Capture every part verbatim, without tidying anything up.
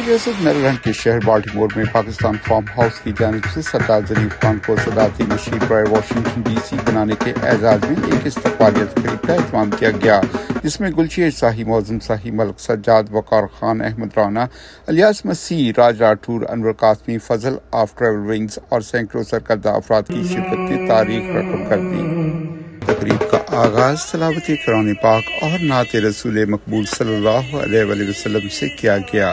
ریاست میریلینڈ کے شہر بالٹیمور میں پاکستان فارم ہاؤس کی جانب سے سردار ظریف خان کو صدارتی مشیر برائے واشنگٹن ڈی سی بنانے کے اعزاز میں ایک استقبالیہ تقریب کا اہتمام کیا گیا، جس میں گلچی شاہی، معظم شاہی، ملک سجاد، وقار خان، احمد رانا، الیاس مسیح، راج راٹھور، انور قاسمی، فضل آف ٹریول ونگز اور سینکڑوں سرکردہ افراد کی شرکت نے تاریخ رقم کر دی۔ تقریب کا آغاز تلاوت قرآن پاک اور نعت رسول مقبول صلی اللہ علیہ وآلہ وسلم سے کیا گیا۔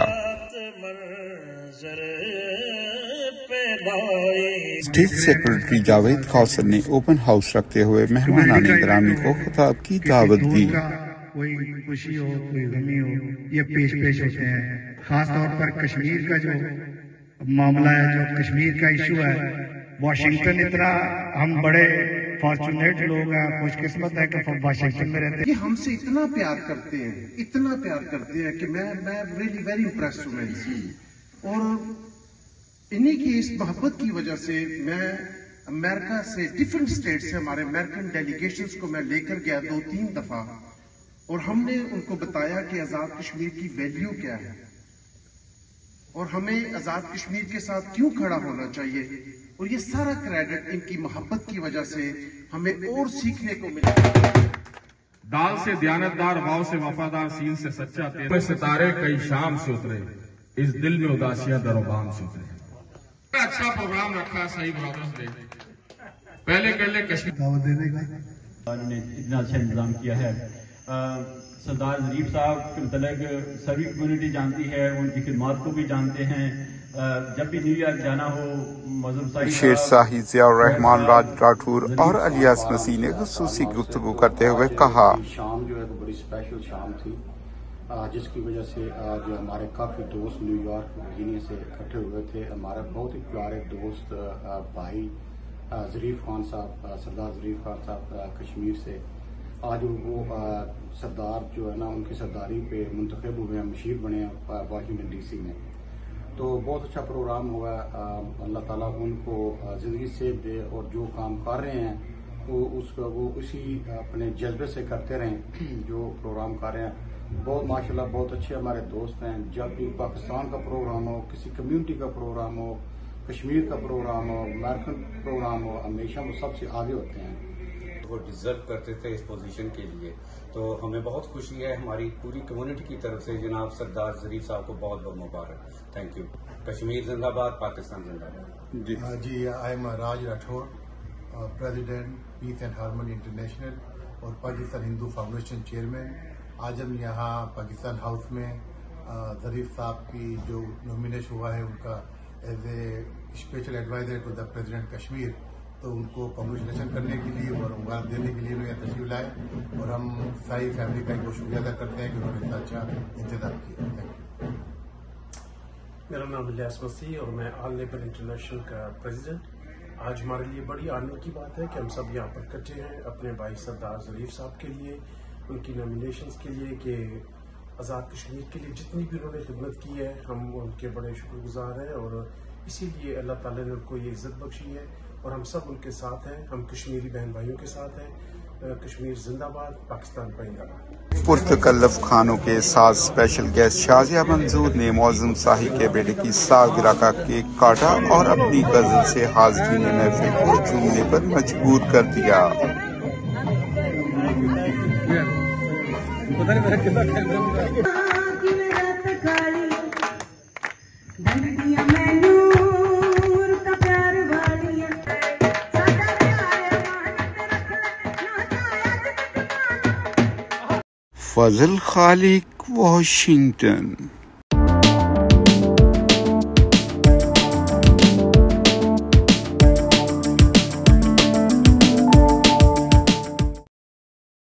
اسٹیٹ سیکرٹری جاوید قاسر نے اوپن ہاؤس رکھتے ہوئے مہمانان گرامی کو خطاب کی دعوت دی۔ کوئی خوشی ہو، کوئی غمی ہو، یہ پیش پیش ہوتے ہیں۔ خاص طور پر کشمیر کا جو معاملہ ہے، جو کشمیر کا ایشو ہے، واشنگٹن اتنا ہم بڑے فارچونیٹ لوگ ہیں، خوش قسمت ہے کہ واشنگٹن میں رہتے ہیں۔ یہ ہم سے اتنا پیار کرتے ہیں، اتنا پیار کرتے ہیں کہ میں میں ریلی ویری امپریسڈ ہوں ان سے، اور انہی کی اس محبت کی وجہ سے میں امریکہ سے ڈفرینٹ اسٹیٹ سے ہمارے امریکن ڈیلیگیشنز کو میں لے کر گیا دو تین دفعہ، اور ہم نے ان کو بتایا کہ آزاد کشمیر کی ویلیو کیا ہے اور ہمیں آزاد کشمیر کے ساتھ کیوں کھڑا ہونا چاہیے، اور یہ سارا کریڈٹ ان کی محبت کی وجہ سے ہمیں اور سیکھنے کو ملا۔ دال سے دیانتدار، واؤ سے وفادار، سین سے سچا، تیرے ستارے کئی شام سے اترے، اس دل میں اداسیاں در و بام سے اترے۔ اچھا پروگرام رکھا صحیح برادرز ڈے، پہلے کر لے کشمیر دعوت دینے کا انہوں نے اتنا اچھا انتظام کیا ہے۔ سردار ظریف صاحب کے متعلق سبھی کمیونٹی جانتی ہے، ان کی خدمات کو بھی جانتے ہیں۔ جب بھی نیو یارک جانا ہو، مظہر شیر شاہی، ضیاء الرحمان، راج راٹھور اور الیاس مسیح نے خصوصی گفتگو کرتے ہوئے کہا، شام جو ہے تو بڑی اسپیشل شام تھی، جس کی وجہ سے آج ہمارے کافی دوست نیو یارک ورجینیا سے اکٹھے ہوئے تھے۔ ہمارے بہت ہی پیارے دوست بھائی ظریف خان صاحب، سردار ظریف خان صاحب کشمیر سے، آج وہ سردار جو ہے نا ان کی سرداری پہ منتخب ہوئے ہیں، مشیر بنے ہیں واشنگٹن ڈی سی میں۔ تو بہت اچھا پروگرام ہوا، اللہ تعالیٰ ان کو زندگی سے دے، اور جو کام کر رہے ہیں وہ اس کا وہ اسی اپنے جذبے سے کرتے رہیں جو پروگرام کر رہے ہیں۔ بہت ماشاءاللہ بہت اچھے ہمارے دوست ہیں۔ جب بھی پاکستان کا پروگرام ہو، کسی کمیونٹی کا پروگرام ہو، کشمیر کا پروگرام ہو، امریکن پروگرام ہو، ہمیشہ وہ سب سے آگے ہوتے ہیں۔ وہ ڈیزرو کرتے تھے اس پوزیشن کے لیے، تو ہمیں بہت خوشی ہے ہماری پوری کمیونٹی کی طرف سے جناب سردار ظریف صاحب کو بہت بہت مبارک۔ Thank you. کشمیر زندہ باد، پاکستان زندہ باد۔ جی جی I am Raj Rathore, president peace and harmony international اور پاکستان ہندو فاؤنڈیشن چیئرمین۔ آج ہم یہاں پاکستان ہاؤس میں ظریف صاحب کی جو نومینیشن ہوا ہے ان کا as a special adviser to the president Kashmir, تو ان کو کنگریچولیشن کرنے کے لیے اور مبارک دینے کے لیے انہوں نے تشریف لائے، اور ہم ساری فیملی کا بہت شکریہ ادا کرتے ہیں کہ انہوں نے اتنا اچھا انتظام کیا۔ Thank you. میرا نام الیاس مسیح اور میں آل لیبر انٹرنیشنل کا پریزیڈنٹ۔ آج ہمارے لیے بڑی آنر کی بات ہے کہ ہم سب یہاں پر اکٹھے ہیں اپنے بھائی سردار ظریف صاحب کے لیے، ان کی نامینیشنز کے لیے، کہ آزاد کشمیر کے لیے جتنی بھی انہوں نے خدمت کی ہے ہم ان کے بڑے شکر گزار ہیں، اور اسی لیے اللہ تعالیٰ نے ان کو یہ عزت بخشی ہے، اور ہم سب ان کے ساتھ ہیں، ہم کشمیری بہن بھائیوں کے ساتھ ہیں۔ کشمیر زندہ باد، پاکستان پائندہ باد۔ پرتکلف خانوں کے ساتھ اسپیشل گیسٹ شازیہ منظور نے معظم شاہی کے بیٹے کی سالگرہ کا کیک کاٹا اور اپنی غزل سے حاضرین محفل کو جھومنے پر مجبور کر دیا۔ فضل خالق، واشنگٹن۔